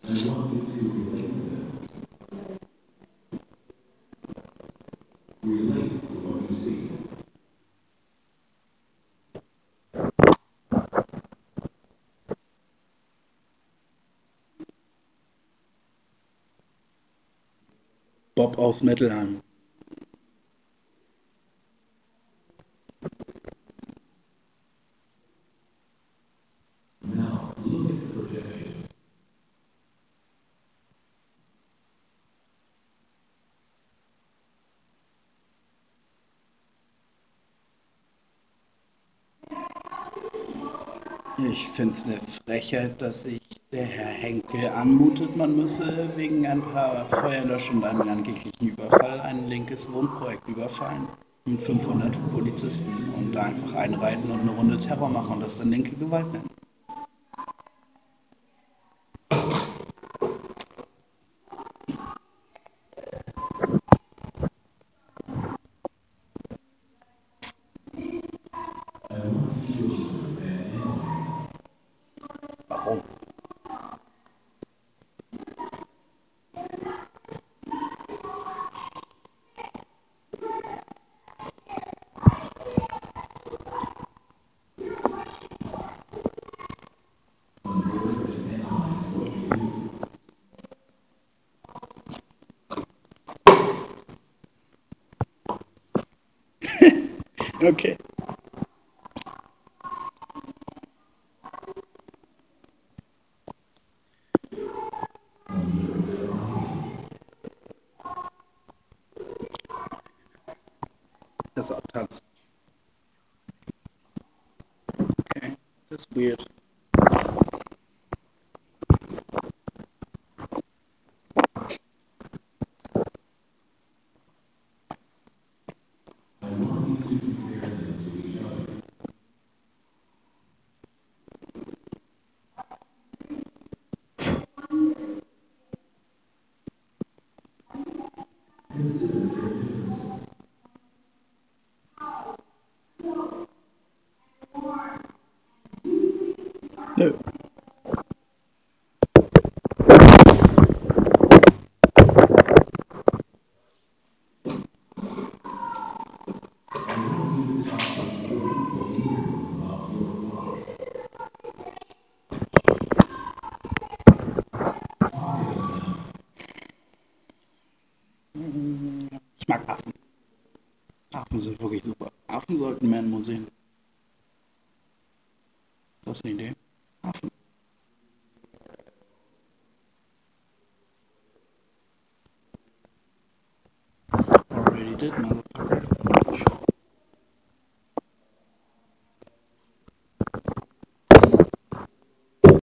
Bob aus Metalheim. Ich finde es eine Frechheit, dass sich der Herr Henkel anmutet, man müsse wegen ein paar Feuerlöschern und einem angeblichen Überfall ein linkes Wohnprojekt überfallen. Mit 500 Polizisten und da einfach einreiten und eine Runde Terror machen und das dann linke Gewalt nennen. Warum? Okay. Das ist abtanzen. Okay. Das ist weird. Nö. Ich mag Affen. Affen sind wirklich super. Affen sollten mehr in Museen. Das ist eine Idee. Affen. Already did, mother.